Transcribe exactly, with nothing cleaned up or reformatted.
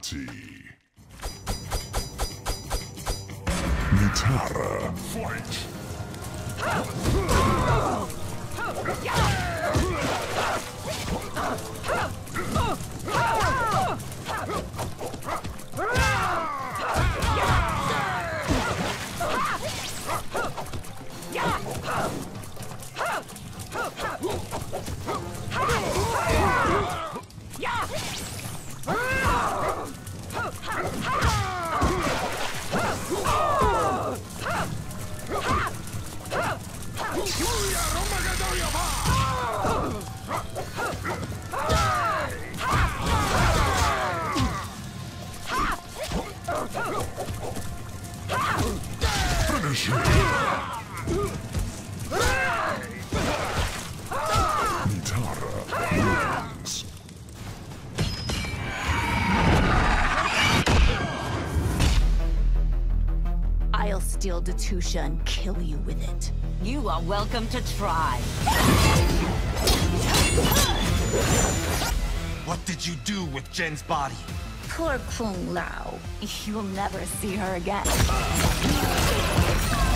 Fatality. Nitara. Fight! Finish him! Nitara wins. I'll steal Datusha and kill you with it. You are welcome to try. What did you do with Jen's body? Poor Kung Lao. You'll never see her again.